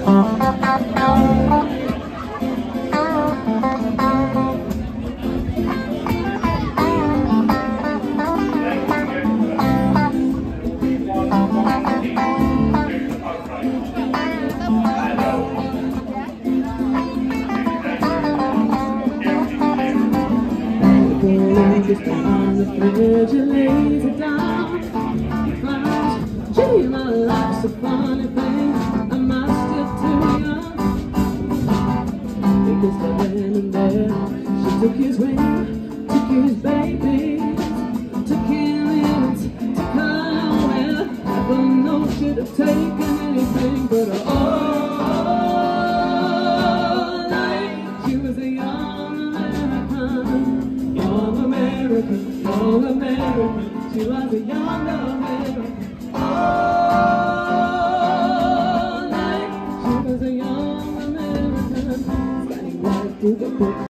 Just on the fridge, you lays it down. Gee, my life's a funny thing. Am I still too young? Because then and there, she took his ring, took his baby, took him in, took her nowhere. Never know she'd have taken anything but her all night. She was a young American, young American, young American. She was a young American. All night, she was a young American, standing right through the book.